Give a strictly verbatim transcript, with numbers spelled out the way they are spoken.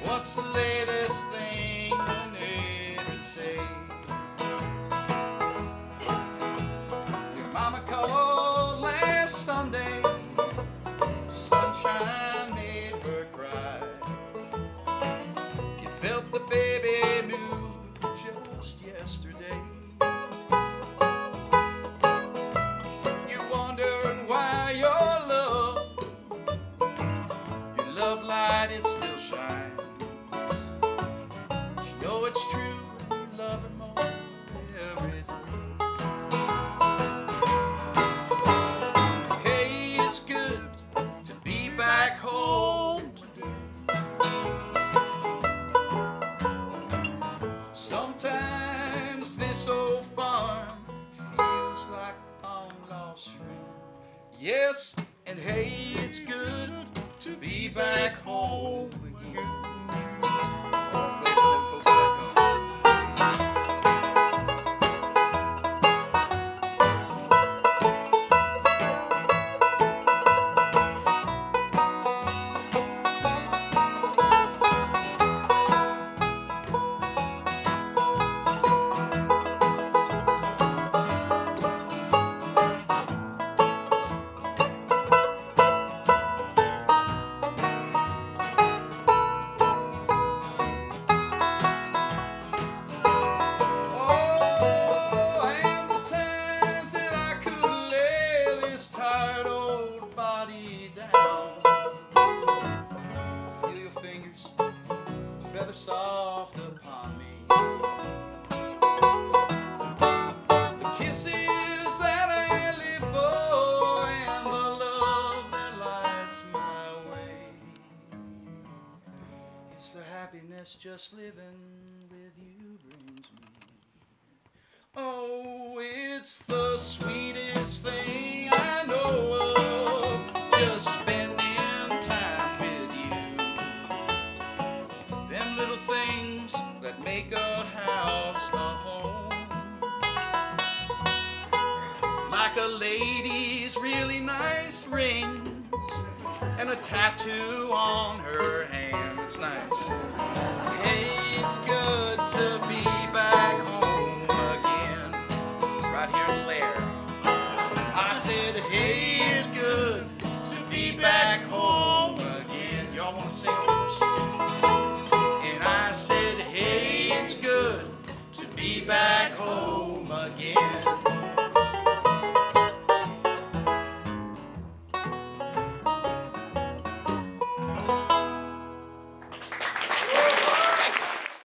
What's the latest thing the neighbors say? Your mama called last Sunday. Sunshine made her cry. You felt the baby move just yesterday. You're wondering why your love, your love light, it still shines. But you know it's true, you love her more every day. Hey, it's good to be back home today. Sometimes this old farm feels like I'm lost friend. Yes, and hey, it's good to be back home again. Feather soft upon me. The kisses that I live for and the love that lights my way. It's the happiness just living with you brings me. Oh, it's the sweetest thing I know of, just spending time with you. Little things that make a house a home, like a lady's really nice rings and a tattoo on her hand. It's nice. Hey, it's good to be back home again, right here in Lair. I said, hey, it's good to be back home again. Y'all want to sing?